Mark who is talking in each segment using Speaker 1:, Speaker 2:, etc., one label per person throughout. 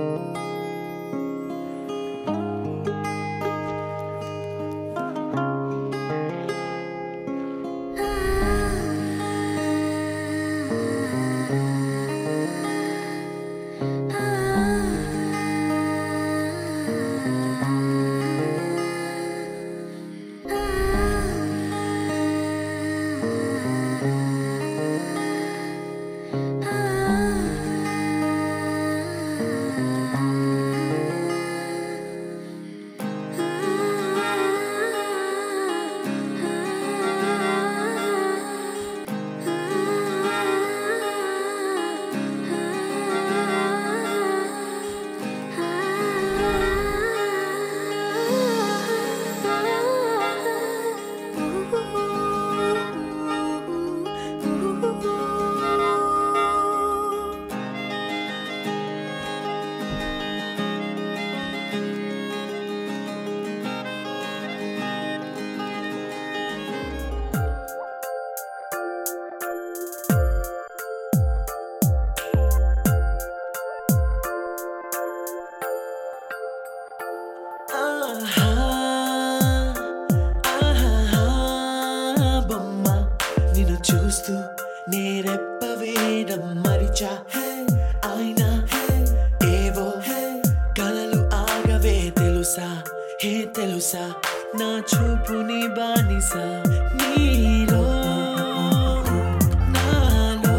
Speaker 1: చూస్తూ నేరెప్ప వేయడం మరిచా అయినా ఏవో కలలు ఆగవే తెలుసా తెలుసా నా చూపుని బానిసా నీలో నాలో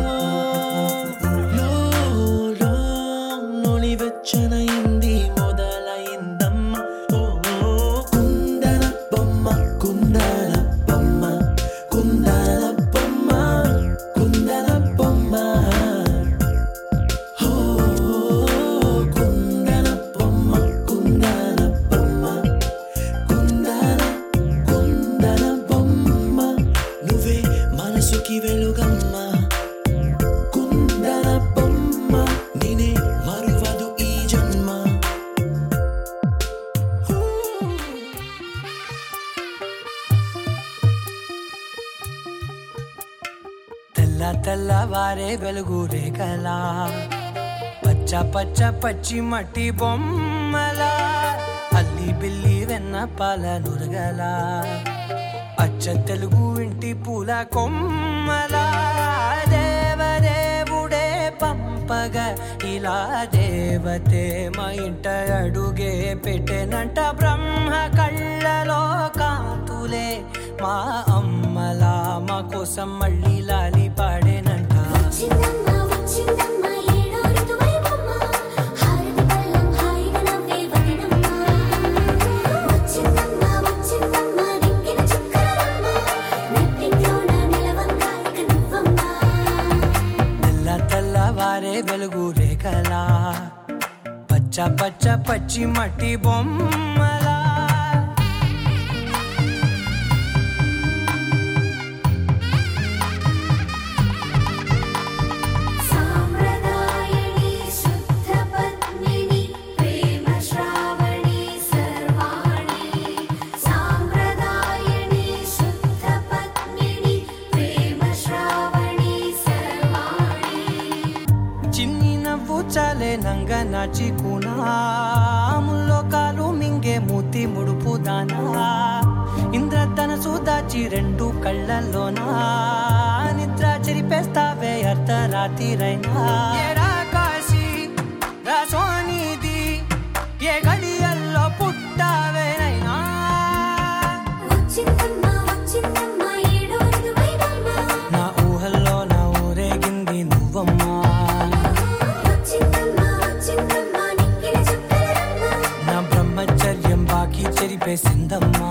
Speaker 1: లో నొలివెచ్చనైంది మొదలైందమ్మ ఓ కుందన బొమ్మ కుందన బొమ్మ కుందన బొమ్మ కుందన బొమ్మ ఓ కుందన బొమ్మ కుందన బొమ్మ కుందన బొమ్మ నువ్వే మనసుకి వెలుగమ్మ కుందన బొమ్మ నేనే మరువదు ఈ జన్మ
Speaker 2: తెల్లవారే వెలుగు రేఖలా పచ్చ పచ్చ పచ్చి మట్టి బొమ్మలా అల్లి బిల్లి వెన్న పాల నురగలా అచ్చ తెలుగు ఇంటి పూల కొమ్మలా దేవదేవుడే పంపగా ఇలా దేవతే మా ఇంట అడుగే పెట్టెనంట బ్రహ్మ కళ్ళలో కాంతులే మా అమ్మలా మా కోసం మళ్ళీ లాలి పాడేనంట తెల్లవారే వెలుగు రేఖలా పచ్చ పచ్చ పచ్చి మట్టి బొమ్మలా చాలే నంగ నాచి కూనాముల్లో కాలు మింగే మూతి ముడుపు దానా ఇంద్రధనసు దాచి రెండు కళ్ళల్లోనా నిద్ర చెరిపేస్తావే అర్ధరాత్రిరైనా ఏడా కాశీ రాసోనిది ఏ గడియల్లో పుట్టావేనైనా నా ఊహల్లో నా ఊరేగింది నువ్వమ్మా బ్రహ్మచర్యం బాకీ చెరిపేసిందమ్మా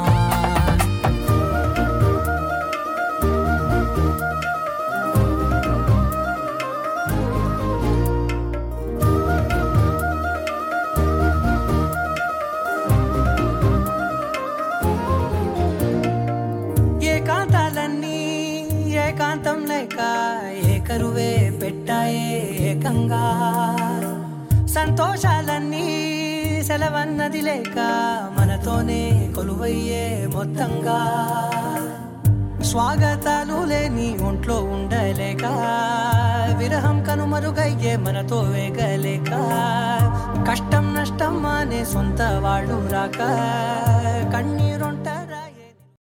Speaker 2: ఏకాంతాలన్నీ ఏకాంతం లేక ఏకరువే పెట్టాయే ఏకంగా సంతోషాలన్నీ సెలవన్నది లేక మనతోనే కొలువయ్యే మొత్తంగా స్వాగతాలు లేని ఒంట్లో ఉండలేక విరహం కనుమరుగయ్యే మనతో వేగలేక కష్టం నష్టం అనే సొంత వాళ్ళు రాక కన్నీ